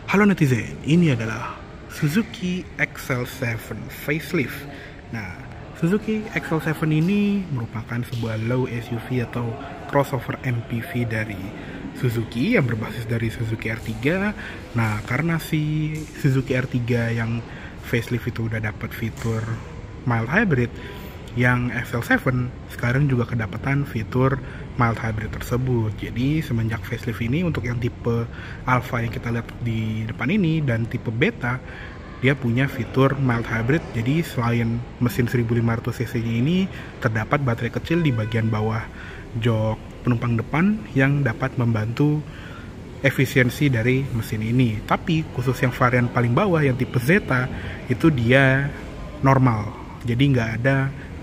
Halo netizen, ini adalah Suzuki XL7 facelift. Nah, Suzuki XL7 ini merupakan sebuah low SUV atau crossover MPV dari Suzuki yang berbasis dari Suzuki R3. Nah, karena si Suzuki R3 yang facelift itu udah dapat fitur mild hybrid, yang XL7 sekarang juga kedapatan fitur mild hybrid tersebut. Jadi semenjak facelift ini, untuk yang tipe Alpha yang kita lihat di depan ini dan tipe Beta, dia punya fitur mild hybrid. Jadi selain mesin 1500 cc ini, terdapat baterai kecil di bagian bawah jok penumpang depan yang dapat membantu efisiensi dari mesin ini. Tapi khusus yang varian paling bawah yang tipe Zeta itu dia normal, jadi nggak ada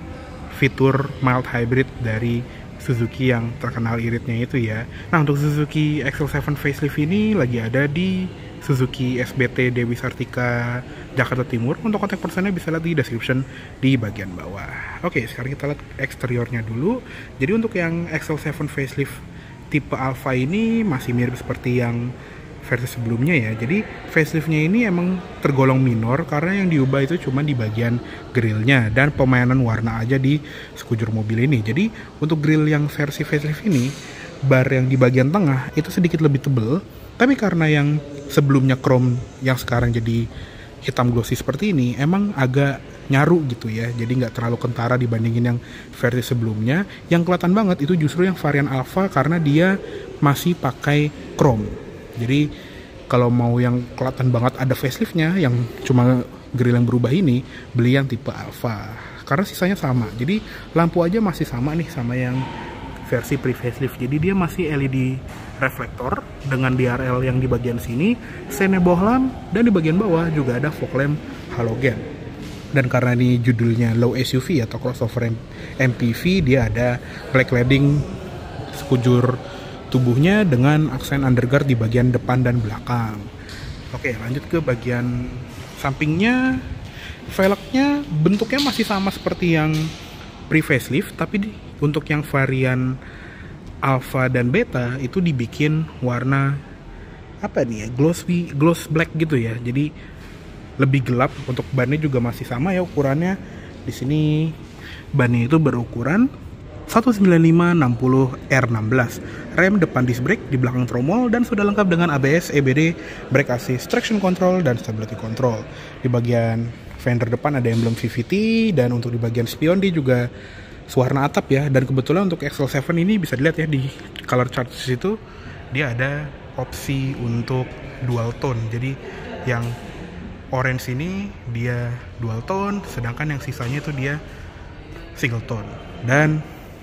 fitur mild hybrid dari Suzuki yang terkenal iritnya itu ya. Nah, untuk Suzuki XL7 facelift ini lagi ada di Suzuki SBT Dewi Sartika Jakarta Timur. Untuk kontak personnya bisa lihat di description di bagian bawah. Oke, sekarang kita lihat eksteriornya dulu. Jadi untuk yang XL7 facelift tipe Alpha ini masih mirip seperti yang versi sebelumnya ya. Jadi faceliftnya ini emang tergolong minor karena yang diubah itu cuma di bagian grillnya dan pemainan warna aja di sekujur mobil ini. Jadi untuk grill yang versi facelift ini, bar yang di bagian tengah itu sedikit lebih tebal, tapi karena yang sebelumnya chrome yang sekarang jadi hitam glossy seperti ini emang agak nyaru gitu ya, jadi nggak terlalu kentara dibandingin yang versi sebelumnya. Yang kelihatan banget itu justru yang varian Alpha karena dia masih pakai chrome. Jadi kalau mau yang kelihatan banget ada faceliftnya yang cuma grill yang berubah ini, beli yang tipe Alpha karena sisanya sama. Jadi lampu aja masih sama nih sama yang versi pre-facelift. Jadi dia masih LED reflektor dengan DRL yang di bagian sini, sene bohlam, dan di bagian bawah juga ada fog lamp halogen. Dan karena ini judulnya low SUV atau crossover MPV, dia ada black cladding sekujur tubuhnya dengan aksen underguard di bagian depan dan belakang. Oke, lanjut ke bagian sampingnya. Velgnya bentuknya masih sama seperti yang pre-facelift, tapi untuk yang varian Alpha dan Beta itu dibikin warna apa nih ya, gloss black gitu ya. Jadi lebih gelap. Untuk bannya juga masih sama ya ukurannya. Di sini bannya itu berukuran 195/60 R16. Rem depan disc brake, di belakang tromol, dan sudah lengkap dengan ABS, EBD, brake assist, traction control, dan stability control. Di bagian fender depan ada emblem VVT, dan untuk di bagian spion dia juga sewarna atap ya. Dan kebetulan untuk XL7 ini bisa dilihat ya di color chart itu dia ada opsi untuk dual tone. Jadi yang orange ini dia dual tone, sedangkan yang sisanya itu dia single tone. Dan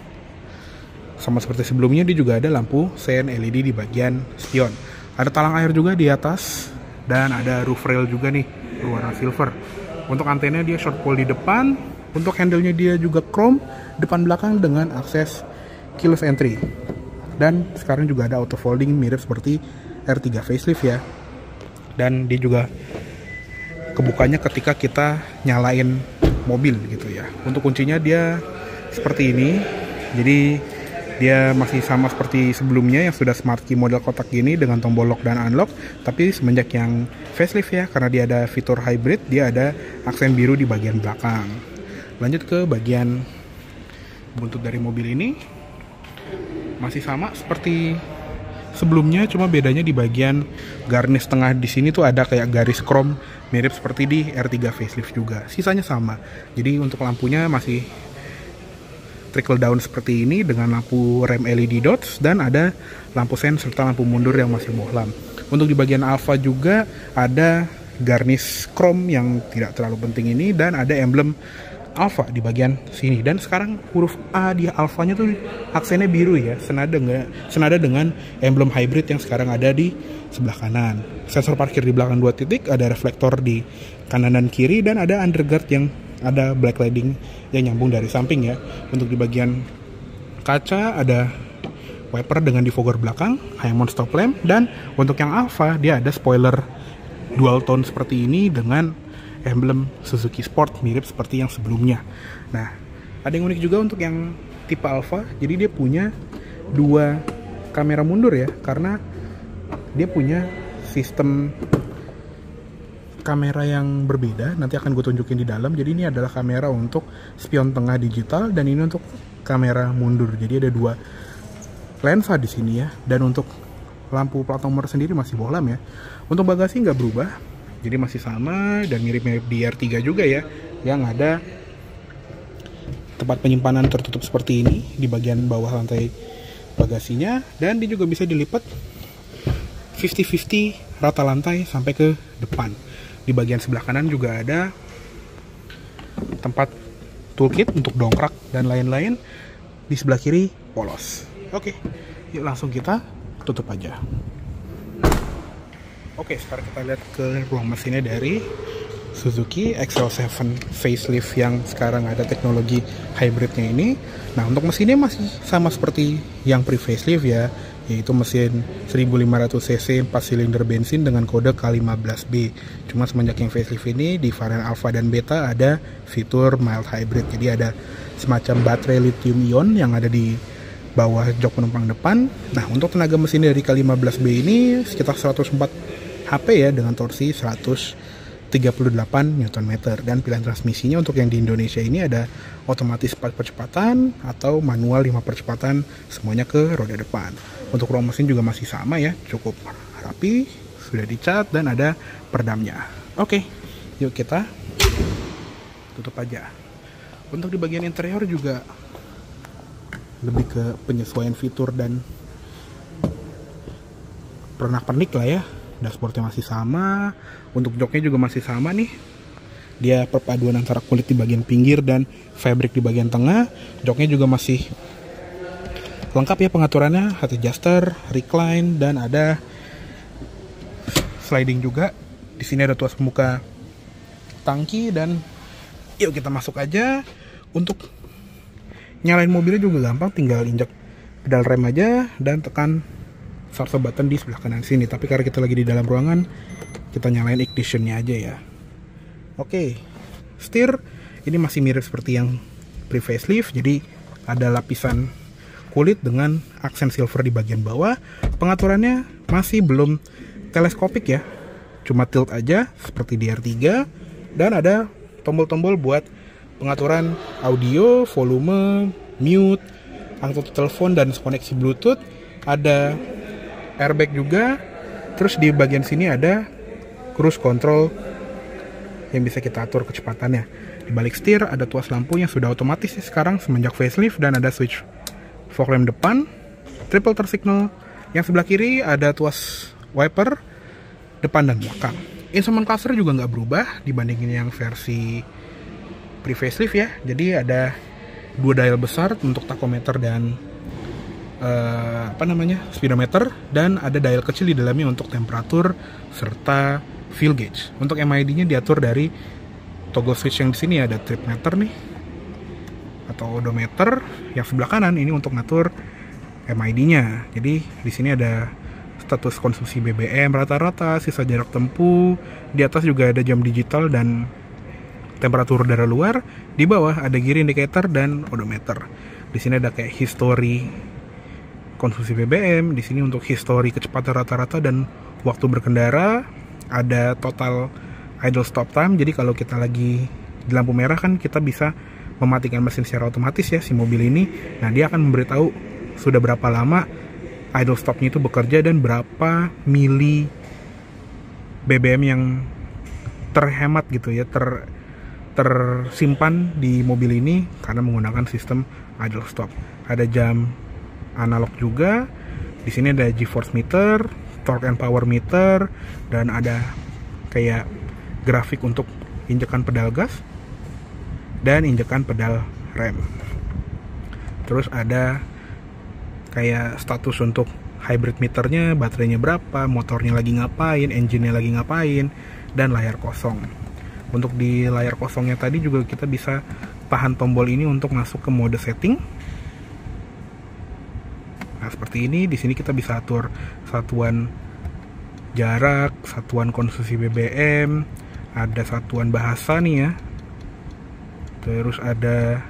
sama seperti sebelumnya, dia juga ada lampu sein LED di bagian spion. Ada talang air juga di atas, dan ada roof rail juga nih berwarna silver. Untuk antena dia short pole di depan. Untuk handle-nya dia juga chrome depan belakang dengan akses keyless entry. Dan sekarang juga ada auto folding mirip seperti R3 facelift ya. Dan dia juga kebukanya ketika kita nyalain mobil gitu ya. Untuk kuncinya dia seperti ini. Jadi dia masih sama seperti sebelumnya yang sudah smart key model kotak gini dengan tombol lock dan unlock. Tapi semenjak yang facelift ya, karena dia ada fitur hybrid, dia ada aksen biru di bagian belakang. Lanjut ke bagian buntut dari mobil ini, masih sama seperti sebelumnya, cuma bedanya di bagian garnish tengah di sini tuh ada kayak garis chrome mirip seperti di R3 facelift juga. Sisanya sama. Jadi untuk lampunya masih trickle down seperti ini dengan lampu rem LED dots, dan ada lampu sen serta lampu mundur yang masih bohlam. Untuk di bagian Alpha juga ada garnish chrome yang tidak terlalu penting ini, dan ada emblem Alpha di bagian sini. Dan sekarang huruf A di Alphanya tuh aksennya biru ya, senada dengan emblem hybrid yang sekarang ada di sebelah kanan. Sensor parkir di belakang 2 titik, ada reflektor di kanan dan kiri, dan ada underguard yang ada black cladding yang nyambung dari samping ya. Untuk di bagian kaca ada wiper dengan defogger belakang, high mount stop lamp, dan untuk yang Alpha dia ada spoiler dual tone seperti ini dengan emblem Suzuki Sport mirip seperti yang sebelumnya. Nah, ada yang unik juga untuk yang tipe Alpha. Jadi dia punya 2 kamera mundur ya, karena dia punya sistem kamera yang berbeda, nanti akan gue tunjukin di dalam. Jadi ini adalah kamera untuk spion tengah digital dan ini untuk kamera mundur. Jadi ada dua lensa di sini ya. Dan untuk lampu plat nomor sendiri masih bohlam ya. Untuk bagasi nggak berubah, jadi masih sama dan mirip-mirip di R3 juga ya, yang ada tempat penyimpanan tertutup seperti ini di bagian bawah lantai bagasinya, dan dia juga bisa dilipat 50-50 rata lantai sampai ke depan. Di bagian sebelah kanan juga ada tempat toolkit untuk dongkrak dan lain-lain. Di sebelah kiri polos. Oke, yuk langsung kita tutup aja. Oke, sekarang kita lihat ke ruang mesinnya dari Suzuki XL7 facelift yang sekarang ada teknologi hybridnya ini. Nah, untuk mesinnya masih sama seperti yang pre-facelift ya, yaitu mesin 1500 cc 4 silinder bensin dengan kode K15B. Cuma semenjak yang facelift ini di varian Alpha dan Beta ada fitur mild hybrid. Jadi ada semacam baterai lithium ion yang ada di bawah jok penumpang depan. Nah, untuk tenaga mesin dari K15B ini sekitar 104 HP ya, dengan torsi 138 Nm, dan pilihan transmisinya untuk yang di Indonesia ini ada otomatis 4 percepatan atau manual 5 percepatan, semuanya ke roda depan. Untuk ruang mesin juga masih sama ya, cukup rapi, sudah dicat dan ada peredamnya. Oke, yuk kita tutup aja. Untuk di bagian interior juga lebih ke penyesuaian fitur dan pernak-pernik lah ya. Dashboardnya masih sama, untuk joknya juga masih sama nih. Dia perpaduan antara kulit di bagian pinggir dan fabric di bagian tengah. Joknya juga masih lengkap ya pengaturannya, head adjuster, recline, dan ada sliding juga. Di sini ada tuas pembuka tangki, dan yuk kita masuk aja. Untuk nyalain mobilnya juga gampang, tinggal injak pedal rem aja dan tekan start button di sebelah kanan sini. Tapi karena kita lagi di dalam ruangan, kita nyalain ignitionnya aja ya. Oke, setir ini masih mirip seperti yang pre-facelift. Jadi ada lapisan kulit dengan aksen silver di bagian bawah. Pengaturannya masih belum teleskopik ya, cuma tilt aja seperti di R3. Dan ada tombol-tombol buat pengaturan audio, volume, mute, angkut telepon, dan koneksi Bluetooth. Ada airbag juga. Terus di bagian sini ada cruise control yang bisa kita atur kecepatannya. Di balik setir ada tuas lampu yang sudah otomatis sekarang semenjak facelift, dan ada switch fog lamp depan, triple turn signal. Yang sebelah kiri ada tuas wiper depan dan belakang. Instrument cluster juga nggak berubah dibandingin yang versi pre-facelift ya. Jadi ada dua dial besar untuk tachometer dan speedometer, dan ada dial kecil di dalamnya untuk temperatur serta fuel gauge. Untuk MID-nya diatur dari toggle switch yang di sini, ada trip meter nih atau odometer. Yang sebelah kanan ini untuk ngatur MID-nya. Jadi di sini ada status konsumsi BBM rata-rata, sisa jarak tempuh. Di atas juga ada jam digital dan temperatur udara luar. Di bawah ada gear indicator dan odometer. Di sini ada kayak history konsumsi BBM, di sini untuk histori kecepatan rata-rata dan waktu berkendara. Ada total idle stop time. Jadi kalau kita lagi di lampu merah kan kita bisa mematikan mesin secara otomatis ya si mobil ini. Nah, dia akan memberitahu sudah berapa lama idle stopnya itu bekerja dan berapa mili BBM yang terhemat gitu ya, tersimpan di mobil ini karena menggunakan sistem idle stop. Ada jam analog juga. Di sini ada G-force meter, torque and power meter, dan ada kayak grafik untuk injekan pedal gas dan injekan pedal rem. Terus ada kayak status untuk hybrid meternya, baterainya berapa, motornya lagi ngapain, engine-nya lagi ngapain, dan layar kosong. Untuk di layar kosongnya tadi juga kita bisa tahan tombol ini untuk masuk ke mode setting. Nah, seperti ini. Di sini kita bisa atur satuan jarak, satuan konsumsi BBM, ada satuan bahasa nih ya. Terus ada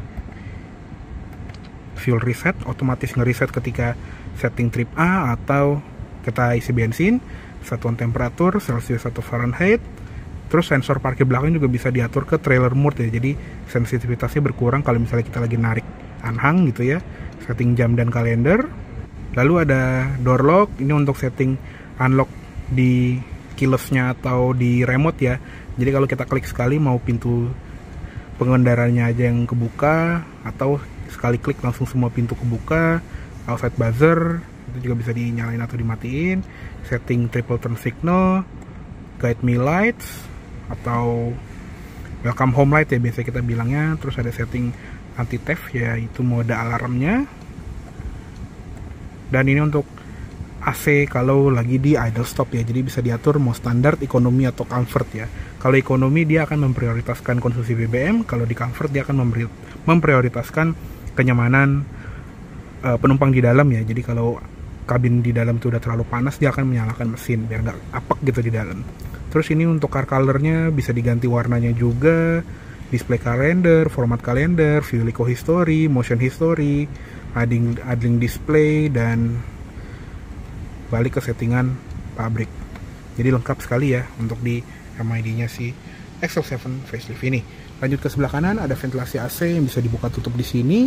fuel reset, otomatis ngereset ketika setting trip A atau kita isi bensin, satuan temperatur Celsius atau Fahrenheit, Terus sensor parkir belakang juga bisa diatur ke trailer mode ya, jadi sensitivitasnya berkurang kalau misalnya kita lagi narik anhang gitu ya. Setting jam dan kalender. Lalu ada door lock, ini untuk setting unlock di keylessnya atau di remote ya. Jadi kalau kita klik sekali mau pintu pengendaranya aja yang kebuka, atau sekali klik langsung semua pintu kebuka. Outside buzzer itu juga bisa dinyalain atau dimatiin. Setting triple turn signal, guide me lights atau welcome home light ya biasa kita bilangnya. Terus ada setting anti theft yaitu mode alarmnya. Dan ini untuk AC kalau lagi di idle stop ya, jadi bisa diatur mau standar, ekonomi atau comfort ya. Kalau ekonomi dia akan memprioritaskan konsumsi BBM, kalau di comfort dia akan memprioritaskan kenyamanan penumpang di dalam ya. Jadi kalau kabin di dalam itu udah terlalu panas, dia akan menyalakan mesin biar nggak apek gitu di dalam. Terus ini untuk car colornya bisa diganti warnanya juga, display kalender, format kalender, view Lico history, motion history, idling display, dan balik ke settingan pabrik. Jadi lengkap sekali ya untuk di MID-nya si XL7 facelift ini. Lanjut ke sebelah kanan, ada ventilasi AC yang bisa dibuka tutup di sini.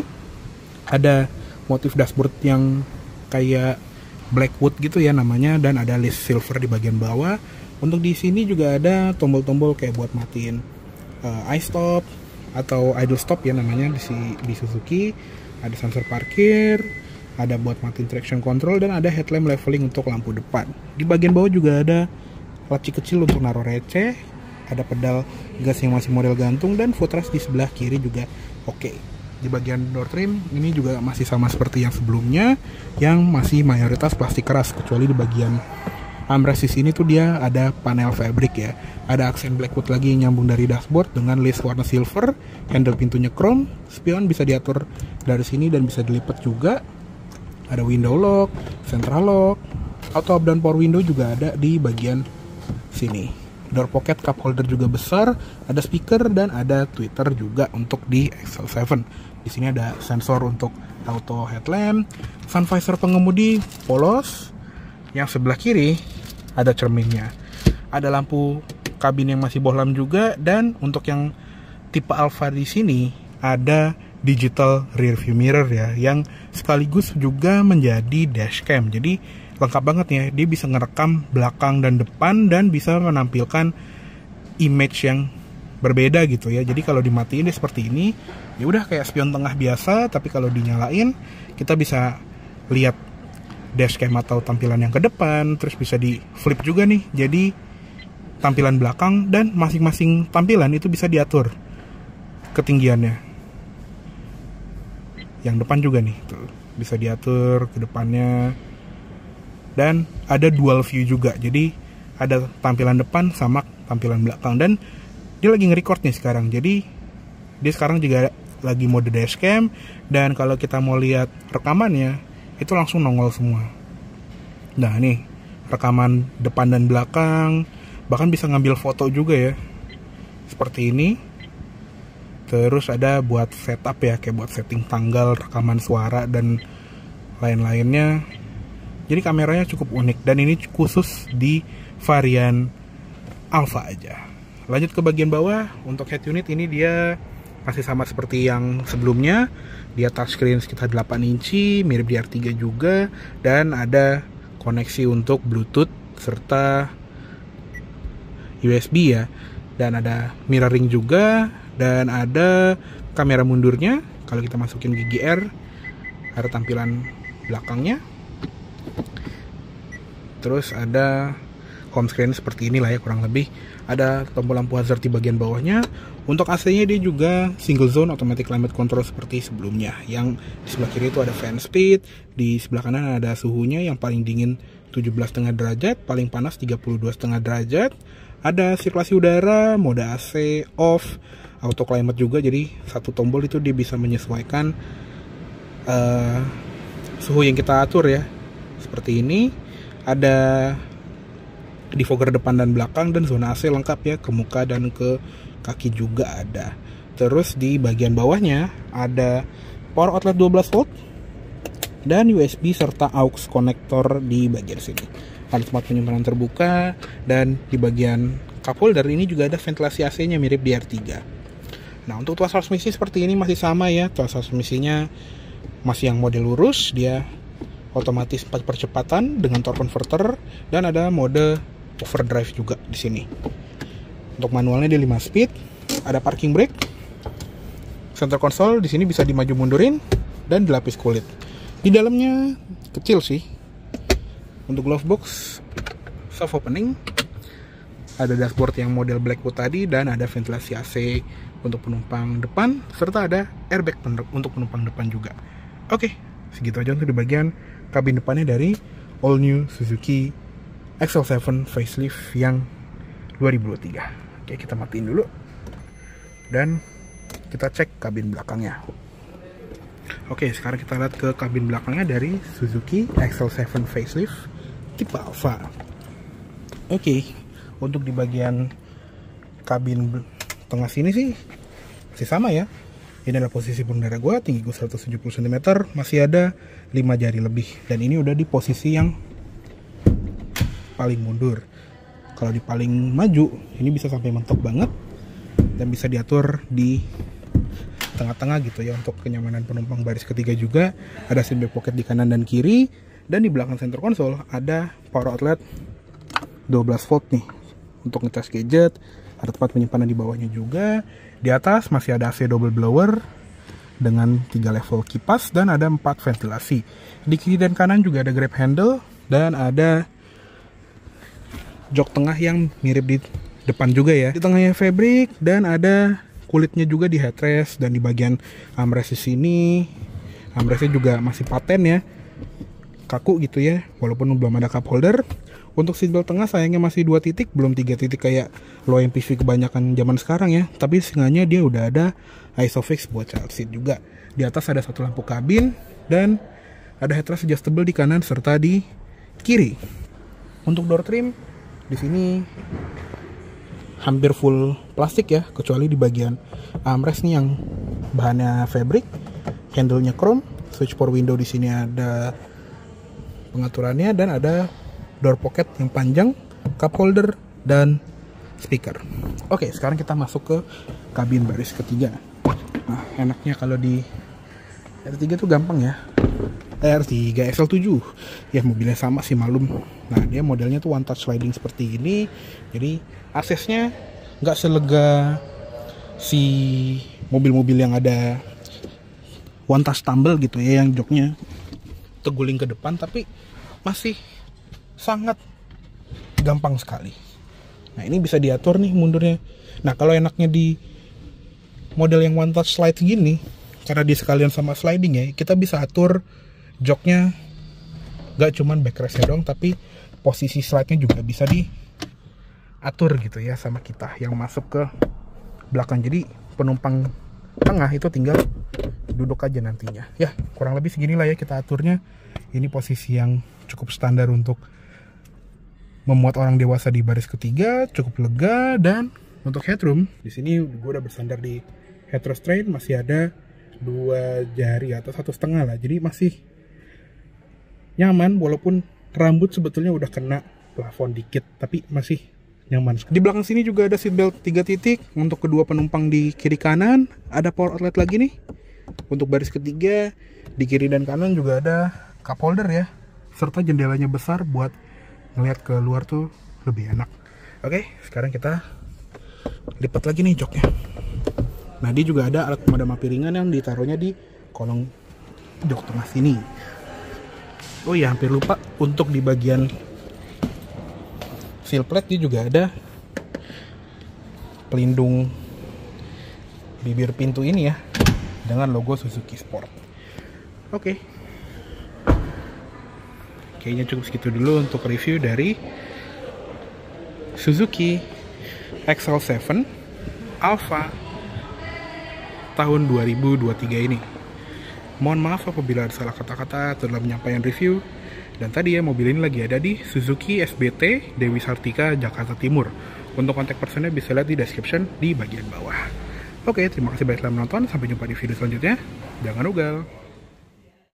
Ada motif dashboard yang kayak Blackwood gitu ya namanya, dan ada list silver di bagian bawah. Untuk di sini juga ada tombol-tombol kayak buat matiin iStop atau idle stop ya namanya di Suzuki. Ada sensor parkir, ada buat matiin traction control, dan ada headlamp leveling untuk lampu depan. Di bagian bawah juga ada laci kecil untuk naruh receh, ada pedal gas yang masih model gantung, dan footrest di sebelah kiri juga oke. Di bagian door trim ini juga masih sama seperti yang sebelumnya, yang masih mayoritas plastik keras, kecuali di bagian armrest di sini tuh dia ada panel fabric ya. Ada aksen Blackwood lagi yang nyambung dari dashboard dengan list warna silver, handle pintunya chrome, spion bisa diatur dari sini dan bisa dilipat juga. Ada window lock, central lock, auto up dan power window juga ada di bagian sini. Door pocket cup holder juga besar, ada speaker dan ada tweeter juga untuk di XL7. Di sini ada sensor untuk auto headlamp, sun visor pengemudi polos. Yang sebelah kiri ada cerminnya. Ada lampu kabin yang masih bohlam juga, dan untuk yang tipe Alfa di sini ada digital rear view mirror ya, yang sekaligus juga menjadi dashcam. Jadi lengkap banget ya, dia bisa ngerekam belakang dan depan dan bisa menampilkan image yang berbeda gitu ya. Jadi kalau dimatiin dia seperti ini, ya udah kayak spion tengah biasa, tapi kalau dinyalain kita bisa lihat dashcam atau tampilan yang ke depan. Terus bisa di flip juga nih, jadi tampilan belakang, dan masing-masing tampilan itu bisa diatur ketinggiannya. Yang depan juga nih tuh, bisa diatur ke depannya. Dan ada dual view juga, jadi ada tampilan depan sama tampilan belakang. Dan dia lagi nge-record nih sekarang, jadi dia sekarang juga lagi mode dashcam. Dan kalau kita mau lihat rekamannya, itu langsung nongol semua. Nah nih, rekaman depan dan belakang, bahkan bisa ngambil foto juga ya, seperti ini. Terus ada buat setup ya, kayak buat setting tanggal, rekaman suara, dan lain-lainnya. Jadi kameranya cukup unik, dan ini khusus di varian Alfa aja. Lanjut ke bagian bawah, untuk head unit ini dia masih sama seperti yang sebelumnya. Dia touchscreen sekitar 8 inci, mirip di R3 juga, dan ada koneksi untuk Bluetooth serta USB ya. Dan ada mirroring juga, dan ada kamera mundurnya. Kalau kita masukin gigi R, ada tampilan belakangnya. Terus ada home screen seperti inilah ya kurang lebih. Ada tombol lampu hazard di bagian bawahnya. Untuk AC-nya dia juga single zone automatic climate control seperti sebelumnya. Yang di sebelah kiri itu ada fan speed, di sebelah kanan ada suhunya, yang paling dingin 17,5 derajat, paling panas 32,5 derajat. Ada sirkulasi udara, mode AC off, auto climate juga. Jadi satu tombol itu dia bisa menyesuaikan suhu yang kita atur ya. Seperti ini. Ada defogger depan dan belakang, dan zona AC lengkap ya, ke muka dan ke kaki juga ada. Terus di bagian bawahnya ada power outlet 12 volt dan USB serta aux konektor di bagian sini. Ada tempat penyimpanan terbuka, dan di bagian cup holder, ini juga ada ventilasi AC-nya mirip di R3. Nah, untuk tuas transmisi seperti ini masih sama ya. Tuas transmisinya masih yang model lurus, dia otomatis 4 percepatan dengan torque converter, dan ada mode overdrive juga di sini. Untuk manualnya dia 5 speed, ada parking brake. Center console di sini bisa dimaju mundurin dan dilapis kulit. Di dalamnya kecil sih. Untuk glove box soft opening, ada dashboard yang model Blackwood tadi, dan ada ventilasi AC untuk penumpang depan, serta ada airbag untuk penumpang depan juga. Oke, segitu aja untuk di bagian kabin depannya dari all new Suzuki XL7 facelift yang 2023. Oke, kita matiin dulu dan kita cek kabin belakangnya. Oke, sekarang kita lihat ke kabin belakangnya dari Suzuki XL7 facelift tipe Alpha. Oke, untuk di bagian kabin tengah sini sih masih sama ya. Ini adalah posisi pengendara gue, tinggi gue 170 cm, masih ada 5 jari lebih. Dan ini udah di posisi yang paling mundur. Kalau di paling maju, ini bisa sampai mentok banget dan bisa diatur di tengah-tengah gitu ya, untuk kenyamanan penumpang baris ketiga juga. Ada seatbelt pocket di kanan dan kiri, dan di belakang center console ada power outlet 12 volt nih untuk ngecas gadget. Ada tempat penyimpanan di bawahnya juga. Di atas masih ada AC double blower dengan 3 level kipas dan ada 4 ventilasi. Di kiri dan kanan juga ada grab handle dan ada jok tengah yang mirip di depan juga ya. Di tengahnya fabric dan ada kulitnya juga di headrest, dan di bagian armrest di sini. Armrestnya juga masih paten ya, kaku gitu ya, walaupun belum ada cup holder. Untuk seatbelt tengah sayangnya masih 2 titik, belum 3 titik kayak low MPV kebanyakan zaman sekarang ya. Tapi setengahnya dia udah ada ISOFIX buat child seat juga. Di atas ada 1 lampu kabin dan ada headrest adjustable di kanan serta di kiri. Untuk door trim di sini hampir full plastik ya, kecuali di bagian armrest nih yang bahannya fabric, handle-nya chrome, switch power window di sini ada pengaturannya, dan ada door pocket yang panjang, cup holder, dan speaker. Oke, sekarang kita masuk ke kabin baris ketiga. Nah, enaknya kalau di R3 tuh gampang ya. R3 XL7 ya, mobilnya sama sih malum. Nah, dia modelnya tuh one touch sliding seperti ini, jadi aksesnya nggak selega si mobil-mobil yang ada one touch tumble gitu ya, yang joknya terguling ke depan, tapi masih sangat gampang sekali. Nah, ini bisa diatur nih mundurnya. Nah, kalau enaknya di model yang one touch slide gini, karena dia sekalian sama sliding ya, kita bisa atur joknya gak cuman backrestnya doang, tapi posisi slide-nya juga bisa diatur gitu ya sama kita yang masuk ke belakang. Jadi penumpang tengah itu tinggal duduk aja nantinya. Ya, kurang lebih seginilah ya kita aturnya. Ini posisi yang cukup standar untuk memuat orang dewasa di baris ketiga, cukup lega. Dan untuk headroom di sini gue udah bersandar di headrest train, masih ada 2 jari atau 1,5 lah, jadi masih nyaman walaupun rambut sebetulnya udah kena plafon dikit, tapi masih nyaman. Di belakang sini juga ada seatbelt 3 titik untuk kedua penumpang di kiri kanan, ada power outlet lagi nih untuk baris ketiga. Di kiri dan kanan juga ada cup holder ya, serta jendelanya besar buat ngeliat ke luar tuh lebih enak. Oke, sekarang kita lipat lagi nih joknya. Nah, dia juga ada alat pemadam api ringan yang ditaruhnya di kolong jok tengah sini. Oh iya, hampir lupa, untuk di bagian seal plate dia juga ada pelindung bibir pintu ini ya, dengan logo Suzuki Sport. Oke. Kayaknya cukup segitu dulu untuk review dari Suzuki XL7 Alpha tahun 2023 ini. Mohon maaf apabila ada salah kata-kata dalam penyampaian review. Dan tadi ya, mobil ini lagi ada di Suzuki SBT Dewi Sartika, Jakarta Timur. Untuk kontak personnya bisa lihat di description di bagian bawah. Oke, terima kasih banyak telah menonton. Sampai jumpa di video selanjutnya. Jangan ugal.